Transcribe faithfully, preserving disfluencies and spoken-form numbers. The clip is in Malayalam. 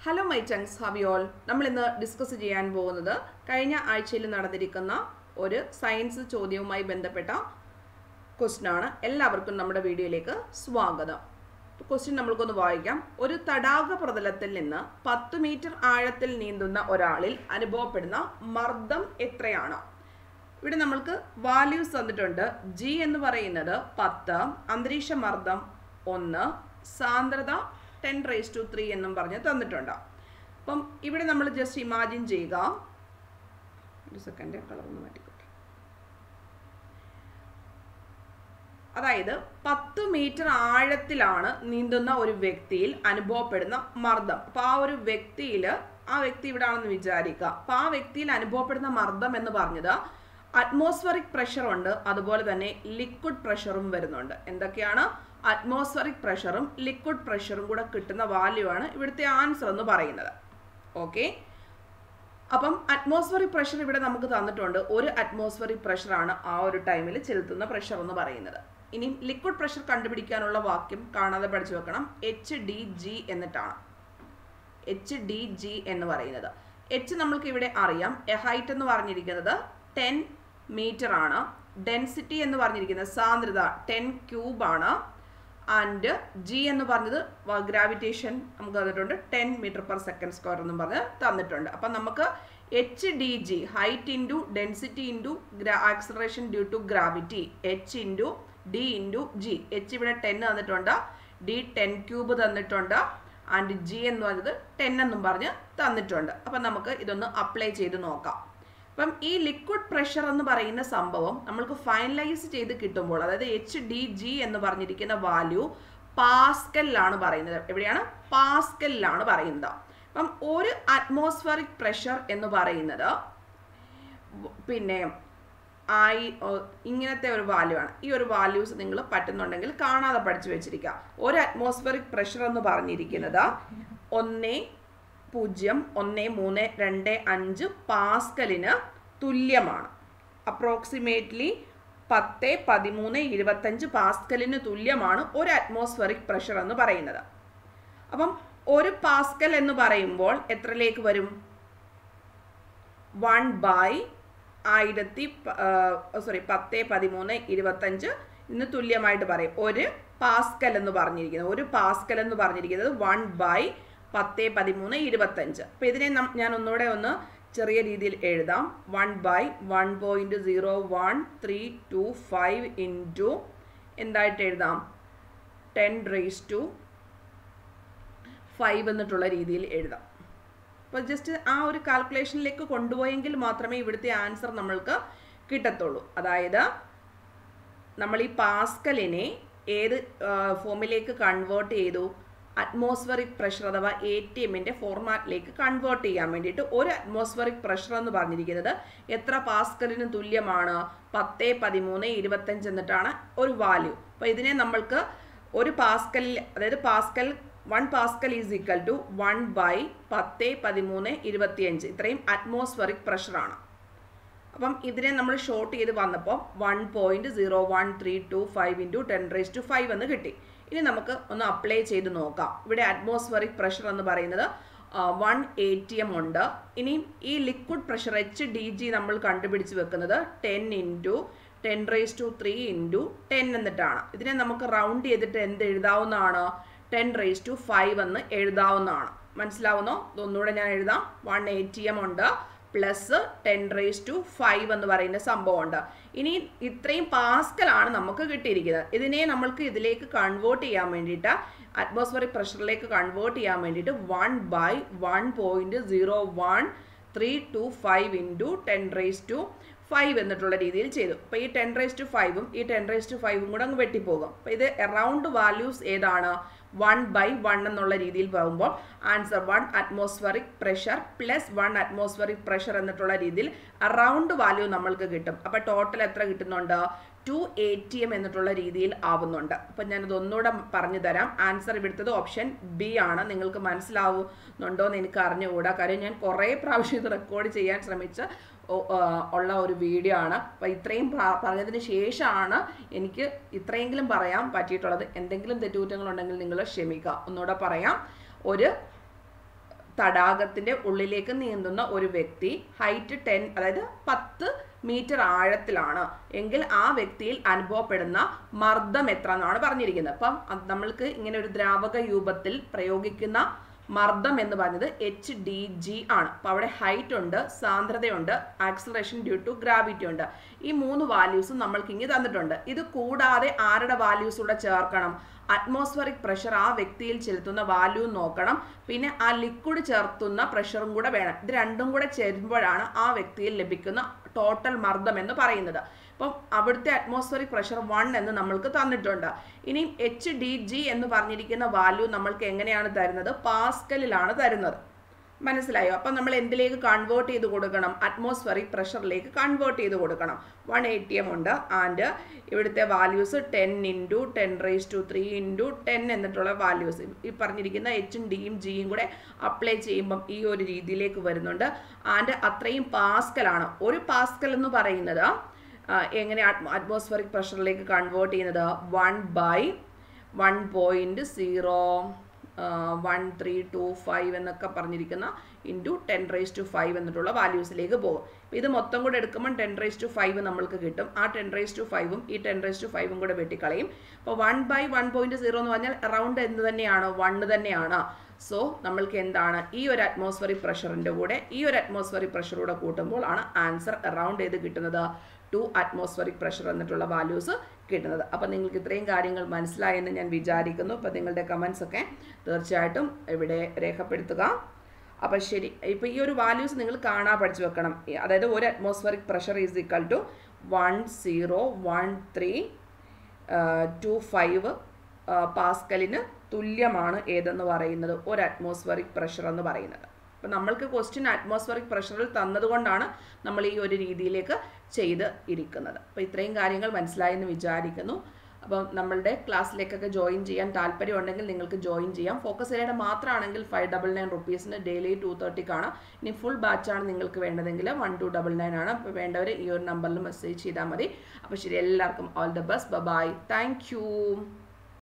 Hello my chunks, how you all. നമ്മൾ ഇന്ന് ഡിസ്കസ് ചെയ്യാൻ പോകുന്നത് കഴിഞ്ഞ ആഴ്ചയിൽ നടന്നിരിക്കുന്ന ഒരു സയൻസ് ചോദ്യവുമായി ബന്ധപ്പെട്ട ക്വസ്റ്റ്യൻ ആണ്. എല്ലാവർക്കും നമ്മുടെ വീഡിയോയിലേക്ക് സ്വാഗതം. ക്വസ്റ്റ്യൻ നമ്മൾക്കൊന്ന് വായിക്കാം. ഒരു തടാക പ്രതലത്തിൽ നിന്ന് പത്ത് മീറ്റർ ആഴത്തിൽ നീന്തുന്ന ഒരാളിൽ അനുഭവപ്പെടുന്ന മർദ്ദം എത്രയാണ്? ഇവിടെ നമ്മൾക്ക് വാല്യൂസ് തന്നിട്ടുണ്ട്. ജി എന്ന് പറയുന്നത് പത്ത്, അന്തരീക്ഷ മർദ്ദം ഒന്ന്, സാന്ദ്രത ടെൻ റേസ് ടു ത്രീ എന്നും പറഞ്ഞ് തന്നിട്ടുണ്ട്. അപ്പം ഇവിടെ നമ്മൾ ജസ്റ്റ് ഇമാജിൻ ചെയ്യുക. ഒരു സെക്കൻഡ്, കളറൊന്ന് മാറ്റിക്കോട്ടെ. അതായത് പത്ത് മീറ്റർ ആഴത്തിലാണ് നീന്തുന്ന ഒരു വ്യക്തിയിൽ അനുഭവപ്പെടുന്ന മർദ്ദം. അപ്പം ആ ഒരു വ്യക്തിയിൽ ആ വ്യക്തി ഇവിടെ ആണെന്ന് വിചാരിക്കുക. അപ്പം ആ വ്യക്തിയിൽ അനുഭവപ്പെടുന്ന മർദ്ദം എന്ന് പറഞ്ഞത് അറ്റ്മോസ്ഫറിക് പ്രഷർ ഉണ്ട്, അതുപോലെ തന്നെ ലിക്വിഡ് പ്രഷറും വരുന്നുണ്ട്. എന്തൊക്കെയാണ്? അറ്റ്മോസ്ഫറിക് പ്രഷറും ലിക്വിഡ് പ്രഷറും കൂടെ കിട്ടുന്ന വാല്യൂ ആണ് ഇവിടുത്തെ ആൻസർ എന്ന് പറയുന്നത്. ഓക്കെ, അപ്പം അറ്റ്മോസ്ഫറിക് പ്രഷർ ഇവിടെ നമുക്ക് തന്നിട്ടുണ്ട്. ഒരു അറ്റ്മോസ്ഫറിക് പ്രഷറാണ് ആ ഒരു ടൈമിൽ ചെലുത്തുന്ന പ്രഷർ എന്ന് പറയുന്നത്. ഇനി ലിക്വിഡ് പ്രഷർ കണ്ടുപിടിക്കാനുള്ള വാക്യം കാണാതെ പഠിച്ചു വെക്കണം. എച്ച് ഡി ജി എന്നിട്ടാണ്. എച്ച് ഡി ജി എന്ന് പറയുന്നത്. എച്ച് നമ്മൾക്ക് ഇവിടെ അറിയാം. എ ഹൈറ്റ് എന്ന് പറഞ്ഞിരിക്കുന്നത് ടെൻ മീറ്റർ ആണ്. ഡെൻസിറ്റി എന്ന് പറഞ്ഞിരിക്കുന്നത് സാന്ദ്രത ടെൻ ക്യൂബ് ആണ്. ആൻഡ് ജി എന്ന് പറഞ്ഞത് ഗ്രാവിറ്റേഷൻ നമുക്ക് തന്നിട്ടുണ്ട്, ten metre per second square എന്നും പറഞ്ഞ് തന്നിട്ടുണ്ട്. അപ്പം നമുക്ക് H D G height into density into acceleration due to gravity, H into D into G. H ഇവിടെ ടെൻ തന്നിട്ടുണ്ട്, ഡി ടെൻ ക്യൂബ് തന്നിട്ടുണ്ട്, ആൻഡ് ജി എന്ന് പറഞ്ഞത് ടെൻ എന്നും പറഞ്ഞ് തന്നിട്ടുണ്ട്. അപ്പം നമുക്ക് ഇതൊന്ന് അപ്ലൈ ചെയ്ത് നോക്കാം. അപ്പം ഈ ലിക്വിഡ് പ്രഷർ എന്ന് പറയുന്ന സംഭവം നമ്മൾക്ക് ഫൈനലൈസ് ചെയ്ത് കിട്ടുമ്പോൾ, അതായത് എച്ച് ഡി ജി എന്ന് പറഞ്ഞിരിക്കുന്ന വാല്യൂ പാസ്കലിലാണ് പറയുന്നത്. എവിടെയാണ്? പാസ്കലിലാണ് പറയുന്നത്. അപ്പം ഒരു അറ്റ്മോസ്ഫറിക് പ്രഷർ എന്ന് പറയുന്നത് പിന്നെ ആയി ഇങ്ങനത്തെ ഒരു വാല്യൂ ആണ്. ഈ ഒരു വാല്യൂസ് നിങ്ങൾ പറ്റുന്നുണ്ടെങ്കിൽ കാണാതെ പഠിച്ചു വെച്ചിരിക്കുക. ഒരു അറ്റ്മോസ്ഫറിക് പ്രഷർ എന്ന് പറഞ്ഞിരിക്കുന്നത് ഒന്ന് പൂജ്യം ഒന്ന് മൂന്ന് രണ്ട് അഞ്ച് പാസ്കലിന് തുല്യമാണ്. അപ്രോക്സിമേറ്റ്ലി പത്ത് പതിമൂന്ന് ഇരുപത്തഞ്ച് പാസ്കലിന് തുല്യമാണ് ഒരു അറ്റ്മോസ്ഫറിക് പ്രഷർ എന്ന് പറയുന്നത്. അപ്പം ഒരു പാസ്കൽ എന്ന് പറയുമ്പോൾ എത്രയിലേക്ക് വരും? വൺ ബൈ ആയിരത്തി സോറി പത്ത് പതിമൂന്ന് ഇരുപത്തഞ്ച് ഇന്ന് തുല്യമായിട്ട് പറയും. ഒരു പാസ്കൽ എന്ന് പറഞ്ഞിരിക്കുന്നത് ഒരു പാസ്കൽ എന്ന് പറഞ്ഞിരിക്കുന്നത് വൺ ബൈ പത്ത് പതിമൂന്ന് ഇരുപത്തഞ്ച്. അപ്പം ഇതിനെ ഞാൻ ഒന്നുകൂടെ ഒന്ന് ചെറിയ രീതിയിൽ എഴുതാം. One by one point zero one three two five into എന്തായിട്ട് എഴുതാം? ടെൻ റേസ് ടു ഫൈവ് എന്നിട്ടുള്ള രീതിയിൽ എഴുതാം. അപ്പോൾ ജസ്റ്റ് ആ ഒരു കാൽക്കുലേഷനിലേക്ക് കൊണ്ടുപോയെങ്കിൽ മാത്രമേ ഇവിടുത്തെ ആൻസർ നമ്മൾക്ക് കിട്ടത്തുള്ളൂ. അതായത് നമ്മൾ ഈ പാസ്കലിനെ ഏത് ഫോമിലേക്ക് കൺവേർട്ട് ചെയ്തു? അറ്റ്മോസ്ഫറിക് പ്രഷർ അഥവാ എ ടി എമ്മിൻ്റെ ഫോർമാറ്റിലേക്ക് കൺവേർട്ട് ചെയ്യാൻ വേണ്ടിയിട്ട് ഒരു അറ്റ്മോസ്ഫറിക് പ്രഷർ എന്ന് പറഞ്ഞിരിക്കുന്നത് എത്ര പാസ്കലിന് തുല്യമാണ്? പത്ത് പതിമൂന്ന് ഇരുപത്തഞ്ച് എന്നിട്ടാണ് ഒരു വാല്യൂ. അപ്പോൾ ഇതിനെ നമ്മൾക്ക് ഒരു പാസ്കലിൽ, അതായത് pascal one pascal is equal to one by പത്ത് പതിമൂന്ന് ഇരുപത്തിയഞ്ച്, ഇത്രയും അറ്റ്മോസ്ഫറിക് പ്രഷറാണ്. അപ്പം ഇതിനെ നമ്മൾ ഷോർട്ട് ചെയ്ത് വന്നപ്പോൾ one point zero one three two five into ten raise to five എന്ന് കിട്ടി. ഇനി നമുക്ക് ഒന്ന് അപ്ലൈ ചെയ്ത് നോക്കാം. ഇവിടെ അറ്റ്മോസ്ഫറിക് പ്രഷർ എന്ന് പറയുന്നത് വൺ എ ടി എം ഉണ്ട്. ഇനി ഈ liquid pressure H D G നമ്മൾ കണ്ടുപിടിച്ച് വെക്കുന്നത് ten into ten raise to three into ten എന്നിട്ടാണ്. ഇതിനെ നമുക്ക് റൗണ്ട് ചെയ്തിട്ട് എന്ത് എഴുതാവുന്നതാണ്? ടെൻ റേസ് ടു ഫൈവ് എന്ന് എഴുതാവുന്നതാണ്. മനസ്സിലാവുന്നോ? ഇതൊന്നുകൂടെ ഞാൻ എഴുതാം. വൺ എ ടി എം ഉണ്ട് plus ten raise to five എന്ന് പറയുന്ന സംഭവമുണ്ട്. ഇനി ഇത്രയും പാസ്കലാണ് നമുക്ക് കിട്ടിയിരിക്കുന്നത്. ഇതിനെ നമ്മൾക്ക് ഇതിലേക്ക് കൺവേർട്ട് ചെയ്യാൻ വേണ്ടിയിട്ട്, അറ്റ്മോസ്ഫറിക് പ്രഷറിലേക്ക് കൺവേർട്ട് ചെയ്യാൻ വേണ്ടിയിട്ട് one by one point zero one three two five into ten raise to five എന്നിട്ടുള്ള രീതിയിൽ ചെയ്തു. അപ്പോൾ ഈ ടെൻ റേസ് ടു ഫൈവും ഈ ടെൻ റേസ് ടു ഫൈവും കൂടെ അങ്ങ് വെട്ടിപ്പോകും. അപ്പോൾ ഇത് എറൗണ്ട് വാല്യൂസ് ഏതാണ്? വൺ ബൈ വൺ എന്നുള്ള രീതിയിൽ പോകുമ്പോൾ answer one atmospheric pressure plus one atmospheric pressure എന്നിട്ടുള്ള രീതിയിൽ അറൗണ്ട് വാല്യൂ നമ്മൾക്ക് കിട്ടും. അപ്പോൾ ടോട്ടൽ എത്ര കിട്ടുന്നുണ്ട്? ടു എ ടി എം എന്നിട്ടുള്ള രീതിയിൽ ആവുന്നുണ്ട്. അപ്പം ഞാനത് ഒന്നുകൂടെ പറഞ്ഞു തരാം. ആൻസർ ഇവിടുത്തത് ഓപ്ഷൻ ബി ആണ്. നിങ്ങൾക്ക് മനസ്സിലാവുന്നുണ്ടോ എന്ന് എനിക്ക് അറിഞ്ഞുകൂടാ. കാര്യം ഞാൻ കുറേ പ്രാവശ്യം ഇത് റെക്കോർഡ് ചെയ്യാൻ ശ്രമിച്ച് ഉള്ള ഒരു വീഡിയോ ആണ്. അപ്പോൾ ഇത്രയും പറഞ്ഞതിന് ശേഷമാണ് എനിക്ക് ഇത്രയെങ്കിലും പറയാൻ പറ്റിയിട്ടുള്ളത്. എന്തെങ്കിലും തെറ്റുകുറ്റങ്ങളുണ്ടെങ്കിൽ നിങ്ങൾ ക്ഷമിക്കുക. ഒന്നുകൂടെ പറയാം. ഒരു തടാകത്തിൻ്റെ ഉള്ളിലേക്ക് നീന്തുന്ന ഒരു വ്യക്തി ഹൈറ്റ് ടെൻ അതായത് പത്ത് മീറ്റർ ആഴത്തിലാണ് എങ്കിൽ ആ വ്യക്തിയിൽ അനുഭവപ്പെടുന്ന മർദ്ദം എത്ര എന്നാണ് പറഞ്ഞിരിക്കുന്നത്. അപ്പം നമ്മൾക്ക് ഇങ്ങനെ ഒരു ദ്രാവക രൂപത്തിൽ പ്രയോഗിക്കുന്ന മർദ്ദം എന്ന് പറഞ്ഞത് എച്ച് ഡി ജി ആണ്. അപ്പോൾ അവിടെ ഹൈറ്റ് ഉണ്ട്, സാന്ദ്രതയുണ്ട്, ആക്സിലറേഷൻ ഡ്യൂ ടു ഗ്രാവിറ്റി ഉണ്ട്. ഈ മൂന്ന് വാല്യൂസും നമ്മൾക്ക് ഇങ്ങനെ തന്നിട്ടുണ്ട്. ഇത് കൂടാതെ ആരുടെ വാല്യൂസ് കൂടെ ചേർക്കണം? അറ്റ്മോസ്ഫറിക് പ്രഷർ ആ വ്യക്തിയിൽ ചെലുത്തുന്ന വാല്യൂ നോക്കണം, പിന്നെ ആ ലിക്വിഡ് ചേർത്തുന്ന പ്രഷറും കൂടെ വേണം. ഇത് രണ്ടും കൂടെ ചേരുമ്പോഴാണ് ആ വ്യക്തിയിൽ ലഭിക്കുന്ന ടോട്ടൽ മർദ്ദം എന്ന് പറയുന്നത്. അപ്പം അവിടുത്തെ അറ്റ്മോസ്ഫറിക് പ്രഷർ വൺ എന്ന് നമ്മൾക്ക് തന്നിട്ടുണ്ട്. ഇനിയും എച്ച് ഡി ജി എന്ന് പറഞ്ഞിരിക്കുന്ന വാല്യൂ നമ്മൾക്ക് എങ്ങനെയാണ് തരുന്നത്? പാസ്കലിലാണ് തരുന്നത്. മനസ്സിലായോ? അപ്പം നമ്മൾ എന്തിലേക്ക് കൺവേർട്ട് ചെയ്ത് കൊടുക്കണം? അറ്റ്മോസ്ഫറിക് പ്രഷറിലേക്ക് കൺവേർട്ട് ചെയ്ത് കൊടുക്കണം. വൺ എയ്റ്റി എം ഉണ്ട് ആൻഡ് ഇവിടുത്തെ values ten into ten raise to three into ten എന്നിട്ടുള്ള വാല്യൂസ് ഈ പറഞ്ഞിരിക്കുന്ന എച്ചും ഡിയും ജിയും കൂടെ അപ്ലൈ ചെയ്യുമ്പം ഈ ഒരു രീതിയിലേക്ക് വരുന്നുണ്ട്. ആൻഡ് അത്രയും പാസ്കലാണ്. ഒരു പാസ്കൽ എന്ന് പറയുന്നത് എങ്ങനെ അറ്റ്മോസ്ഫറിക് പ്രഷറിലേക്ക് കൺവേർട്ട് ചെയ്യുന്നത്? One by one point zero one three two five എന്നൊക്കെ പറഞ്ഞിരിക്കുന്ന into ten raise to five എന്നിട്ടുള്ള വാല്യൂസിലേക്ക് പോകും. അപ്പോൾ ഇത് മൊത്തം കൂടെ എടുക്കുമ്പോൾ ടെൻ റേസ് ടു ഫൈവ് നമ്മൾക്ക് കിട്ടും. ആ ടെൻ റേസ് ടു ഫൈവും ഈ ടെൻ റേസ് ടു ഫൈവും കൂടെ വെട്ടിക്കളയും. അപ്പോൾ one by one point zero എന്ന് പറഞ്ഞാൽ അറൗണ്ട് എന്ത് തന്നെയാണ്? വണ്ണ് തന്നെയാണ്. സോ നമ്മൾക്ക് എന്താണ്? ഈ ഒരു അറ്റ്മോസ്ഫറിക് പ്രഷറിൻ്റെ കൂടെ ഈ ഒരു അറ്റ്മോസ്ഫറിക് പ്രഷറൂടെ കൂട്ടുമ്പോൾ ആണ് ആൻസർ അറൗണ്ട് ചെയ്ത് കിട്ടുന്നത് ടു അറ്റ്മോസ്ഫറിക് പ്രഷർ എന്നിട്ടുള്ള വാല്യൂസ് കിട്ടുന്നത്. അപ്പോൾ നിങ്ങൾക്ക് ഇത്രയും കാര്യങ്ങൾ മനസ്സിലായെന്ന് ഞാൻ വിചാരിക്കുന്നു. അപ്പോൾ നിങ്ങളുടെ കമൻസ് ഒക്കെ തീർച്ചയായിട്ടും ഇവിടെ രേഖപ്പെടുത്തുക. അപ്പോൾ ശരി, ഇപ്പോൾ ഈ ഒരു വാല്യൂസ് നിങ്ങൾ കാണാൻ പഠിച്ചു വെക്കണം. അതായത് ഒരു atmospheric pressure is equal to one zero one three two five പാസ്കലിന് തുല്യമാണ് ഏതെന്ന് പറയുന്നത് ഒരു അറ്റ്മോസ്ഫറിക് പ്രഷർ എന്ന് പറയുന്നത്. അപ്പോൾ നമ്മൾക്ക് ക്വസ്റ്റ്യൻ അറ്റ്മോസ്ഫറിക് പ്രഷറിൽ തന്നതുകൊണ്ടാണ് നമ്മൾ ഈ ഒരു രീതിയിലേക്ക് ചെയ്ത് ഇരിക്കുന്നത്. അപ്പോൾ ഇത്രയും കാര്യങ്ങൾ മനസ്സിലായെന്ന് വിചാരിക്കുന്നു. അപ്പം നമ്മളുടെ ക്ലാസ്സിലേക്കൊക്കെ ജോയിൻ ചെയ്യാൻ താല്പര്യം ഉണ്ടെങ്കിൽ നിങ്ങൾക്ക് ജോയിൻ ചെയ്യാം. ഫോക്കസ് ഏരിയയുടെ മാത്രമാണെങ്കിൽ ഫൈവ് ഡബിൾ നയൻ റുപ്പീസിന് ഡെയിലി ടു തേർട്ടിക്കാണ്. ഇനി ഫുൾ ബാച്ചാണ് നിങ്ങൾക്ക് വേണ്ടതെങ്കിൽ വൺ ടു ഡബിൾ നയൻ ആണ്. അപ്പോൾ വേണ്ടവർ ഈ ഒരു നമ്പറിൽ മെസ്സേജ് ചെയ്താൽ മതി. അപ്പോൾ ശരി, എല്ലാവർക്കും all the best. Bye. Thank U.